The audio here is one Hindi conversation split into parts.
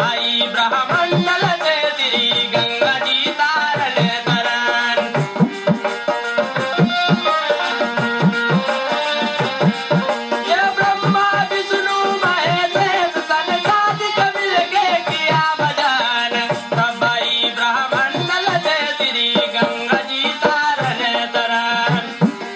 आई ब्रह्मंडल से श्री गंगा जी तारन तरन। ये ब्रह्मा विष्णु महेश सनकादिक मिल के किया भजन, तब आई ब्रह्मंडल से श्री गंगा जी तारन तरन।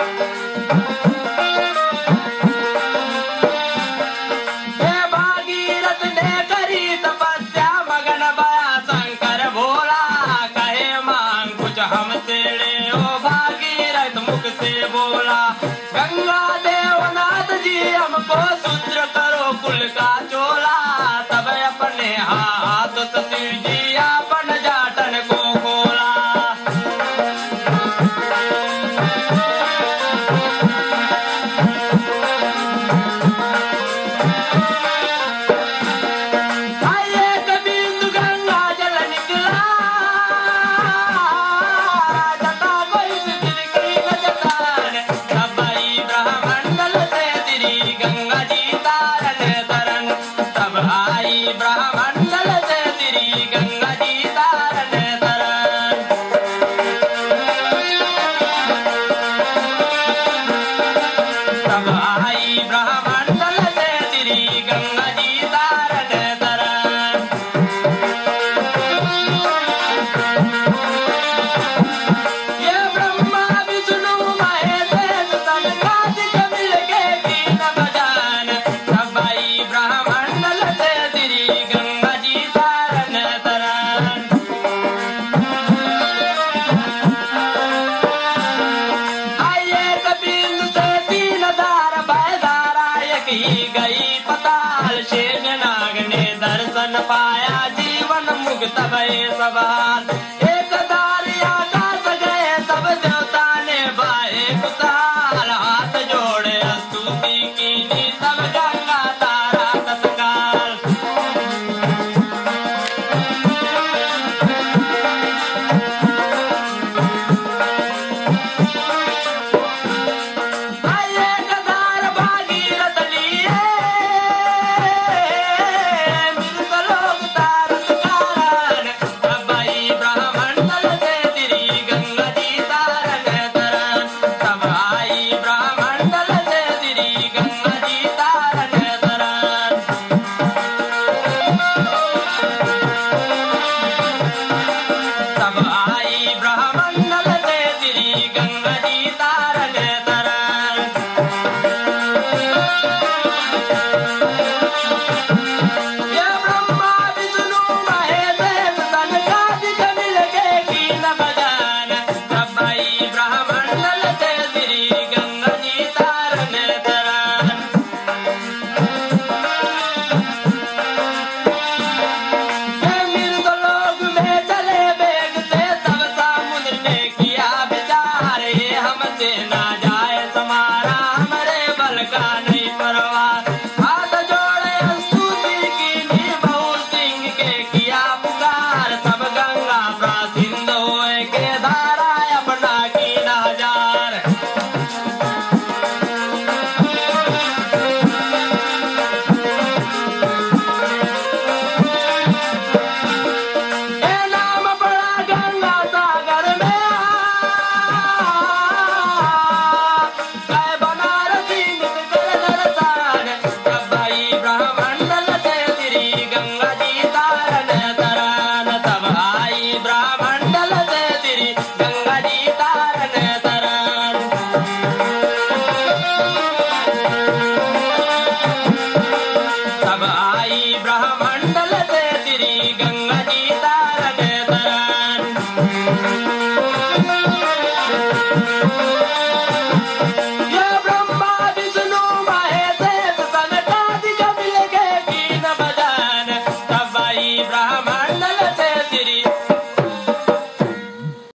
ये भागीरथ ने करी तपस्या मगन बया शंकर भोला, कहे मांग कुछ हमसे ले ओ भागीरथ मुख से बोला। गंगा देवनाथ जी हमको सूत्र करो कुल का चोला, तब अपने हाथ से शिव जी अपन जाटन को खोला। आइए बिंदु गंगा जल निकला, जटा कोई सिर की न जतान, तब आई ब्रह्मंडल से श्री गंगा जी तारन तरन। तब आई ब्रह्मंडल से श्री गंगा जी तारन तरन। तब आई ब्रह्मंडल से श्री गंगा जी तारन तरन। ये ब्रह्मा विष्णु महेश सनकादिक मिल के कीन भजन, तब आई ब्रह्मंडल से श्री गंगा जी तारन तरन। आइए कपिल से तीन दार भयधारा एक ही गई पताल, शेष नाग ने दर्शन पाया जीवन मुक्त भय सवाल।